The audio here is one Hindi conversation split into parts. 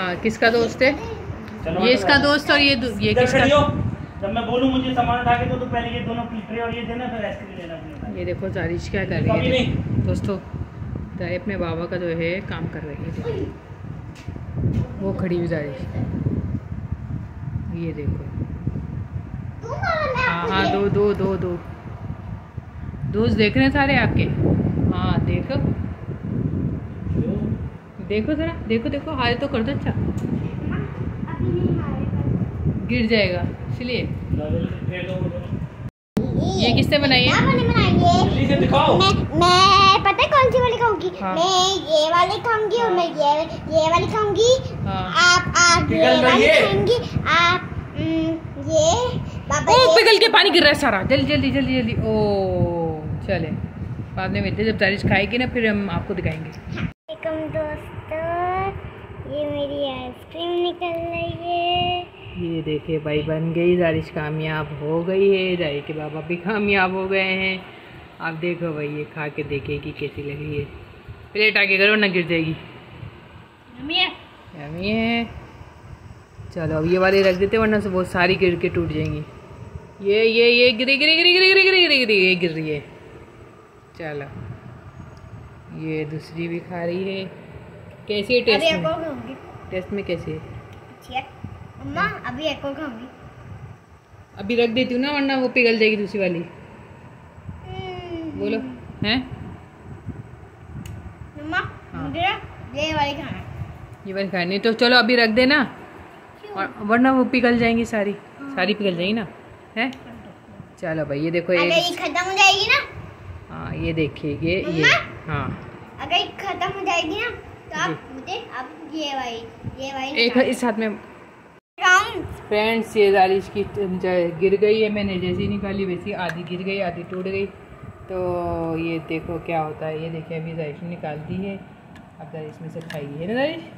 किसका दोस्त है? ये इसका दोस्त और ये किसका? जब मैं बोलूं मुझे सामान उठा के तो पहले ये दोनों ट्रे और ये देना, फिर आइसक्रीम लेना। ये देखो जारिश क्या कर रही है दोस्तों। तारी अपने बाबा का जो है काम कर रही है। वो खड़ी हुई जारिश, ये देखो। हाँ दो दोस्त देख रहे हैं सारे आपके। हाँ देखो जरा, देखो हाय तो कर दो। अच्छा गिर जाएगा इसलिए। ये किसने बनाई है? मैं पता है कौन सी वाली खाऊंगी? हाँ। मैं ये वाली खाऊंगी। हाँ। और मैं ये वाली खाऊंगी। हाँ। आप ये वाली खाएंगी। आप ये बाबा ओ पिघल के पानी गिर रहा है सारा। जल्दी। ओ चले बाद में मिलते, जब जारिश खाएगी ना फिर हम आपको दिखाएंगे। दोस्तों ये मेरी आइसक्रीम निकल रही है। ये देखिए भाई बन गई, जारिश कामयाब हो गई है। जारी के बाबा भी कामयाब हो गए हैं। आप देखो भाई, ये खा के देखेगी कैसी लग रही है। प्लेट आगे करो ना गिर जाएगी। यम्मी है। चलो अब ये वाले रख देते वरना से बहुत सारी गिर के टूट जाएंगी। ये गिरी ये गिर रही है। चलो ये दूसरी भी खा रही है। कैसी है टेस्ट में? टेस्ट में कैसी है? अम्मा अभी एक और खाऊंगी। अभी रख देती हूँ ना वरना वो पिघल जाएगी दूसरी वाली। बोलो हैं? अम्मा मुझे ये वाली खाना है। ये वाली खानी तो चलो अभी रख देना, और वरना वो पिघल जाएंगी सारी। सारी पिघल जाएगी ना है। चलो भाई ये देखो, अगर ये खत्म हो जाएगी ना। हाँ ये देखिए ये हाँ अगर ये खत्म हो जाएगी ना तो आप मुझे अब ये वाली एक इस हाथ में। फ्रेंड्स ये जारिश की गिर गई है। मैंने जैसी निकाली वैसी आधी गिर गई आधी टूट गई। तो ये देखो क्या होता है। ये देखिए अभी जारिश ने निकाल दी है। अब जारिश में से खाइए है ना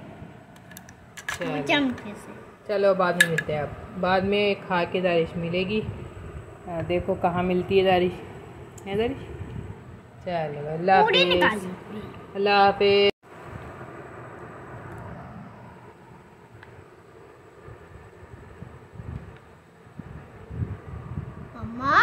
जारिश। चलो बाद में मिलते हैं। अब बाद में खा के जारिश मिलेगी। देखो कहाँ मिलती है जारिश, है जारिश। चलो अल्लाह हाफिज़। अल्लाह हाफिज़। मम्मा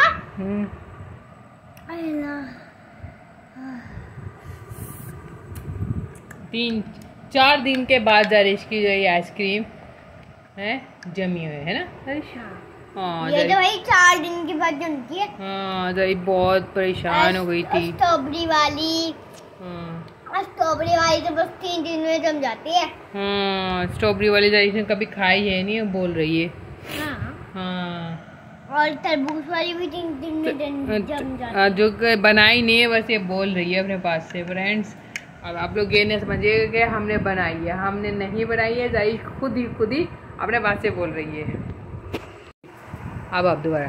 3-4 दिन के बाद जारिश की जो ये आइसक्रीम है जमी हुई है ना जारिश। हाँ ये तो भाई 4 दिन के बाद जमती है। हाँ जारिश बहुत परेशान हो गई थी। स्ट्रॉबेरी वाली तो बस 3 दिन में जम जाती है। हाँ स्ट्रॉबेरी वाली जारिश ने कभी खाई है नहीं, बोल रही है। हाँ और तरबूज वाली भी 3 दिन में जम जाती है। जो बनाई नहीं है बस ये बोल रही है अपने पास से। फ्रेंड्स अब आप लोग ये नहीं समझिएगा कि हमने बनाई है, हमने नहीं बनाई है। जारिश खुद ही अपने पास से बोल रही है। अब आप दोबारा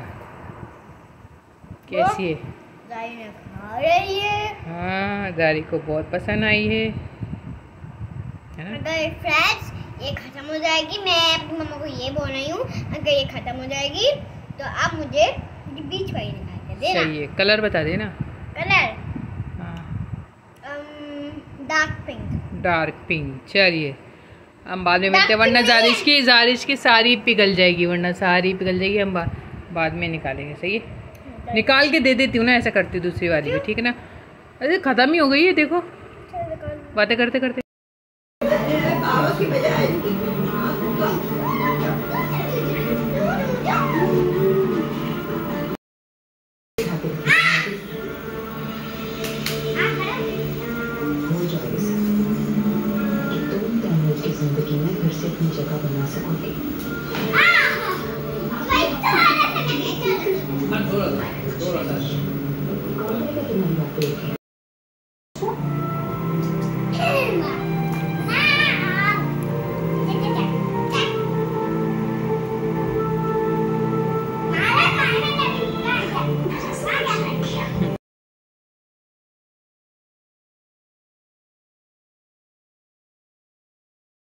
कैसी है? जारी ने खा रही है। हाँ जारी को बहुत पसंद आई है ना। अगर फ्रेंड्स ये खत्म हो जाएगी, मैं अपनी मम्मा को ये बोल रही हूँ, अगर ये खत्म हो जाएगी तो आप मुझे बीच वाली निकाल के देना। सही है। कलर बता देना। कलर हाँ डार्क पिंक। चलिए हम बाद में मिलते हैं, वरना जारिश की सारी पिघल जाएगी। हम बाद में निकालेंगे। सही है, निकाल के दे देती हूँ ना, ऐसा करती हूँ दूसरी वाली भी। ठीक है ना। अरे खत्म ही हो गई है देखो बातें करते करते। जिंदगी में फिर से अपनी जगह बना सकोगे।